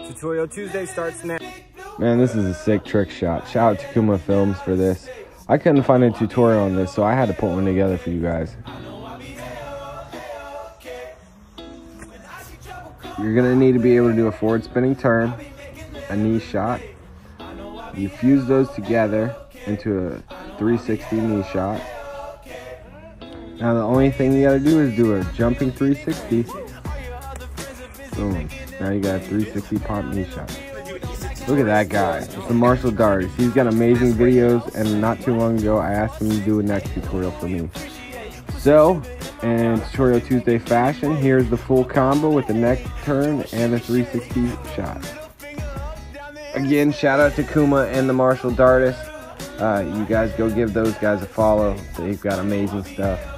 Tutorial Tuesday starts now. Man, this is a sick trick shot. Shout out to Kuma Films for this. I couldn't find a tutorial on this, so I had to put one together for you guys. You're gonna need to be able to do a forward spinning turn, a knee shot. You fuse those together into a 360 knee shot. Now the only thing you gotta do is do a jumping 360. Boom. Now you got a 360 pop knee shot. Look at that guy. It's the martial dartist. He's got amazing videos, and not too long ago I asked him to do a next tutorial for me. So, in Tutorial Tuesday fashion, here's the full combo with the neck turn and a 360 shot. Again, shout out to Kuma and the martial dartist. You guys go give those guys a follow. They've got amazing stuff.